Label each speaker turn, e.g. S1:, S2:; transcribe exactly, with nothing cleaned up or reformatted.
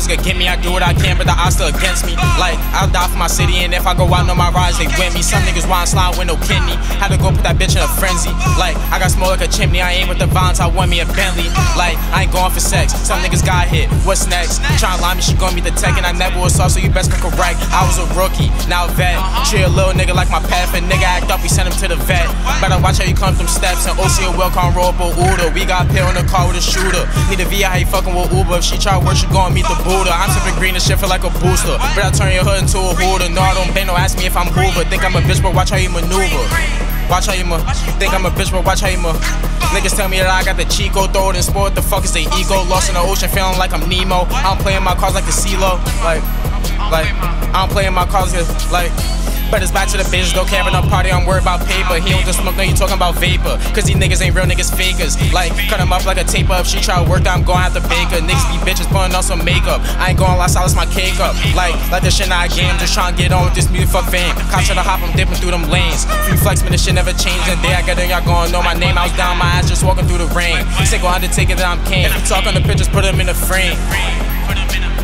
S1: niggas gonna get me. I do what I can, but the odds still against me. Like, I'll die for my city, and if I go out, know my rides, they win me. Some niggas want slide with no kidney. Had to go put that bitch in a frenzy. Like, I got smoke like a chimney. I ain't with the violence, I want me a Bentley. Like, I ain't going for sex. Some niggas got hit. What's next? Tryna lie me, she gon' be the tech, and I never was soft, so you best be correct. I was a rookie, now a vet. Treat a little nigga like my pet. If a nigga act up, we send him to the vet. Better watch how you come them steps. And O C will can't roll up a Uda. We got pill in the car with a shooter. Need a V I, how you fucking with Uber. If she try work, she gon' meet the Buddha. I'm sipping green and shit feel like a booster. But I turn your hood into a hooter. No, I don't bang, no ask me if I'm Hoover. Think I'm a bitch, but watch how you maneuver. Watch how you ma. Think I'm a bitch, but watch how you ma. Niggas tell me that I got the Chico, throw it in sport. The fuck is the ego? Lost in the ocean, feeling like I'm Nemo. I don't play in my cars like the CeeLo. Like, like, I don't play in my cars like. But it's back to the bitches, don't care about no party, I'm worried about paper. He don't just smoke, no, you talking about vapor. Cause these niggas ain't real niggas fakers. Like, cut him up like a taper. If she try to work, then I'm going out the baker. Niggas be bitches putting on some makeup. I ain't going lie, silence my cake up. Like, like this shit not a game, just trying to get on with this music, fuck fame. Cops try to hop, I'm dipping through them lanes. Free flex, man, this shit never changed. The day I get in, y'all gon' know my name. I was down my ass, just walking through the rain. Sick on Undertaker that I'm king. If you talk on the pictures, put them in the frame.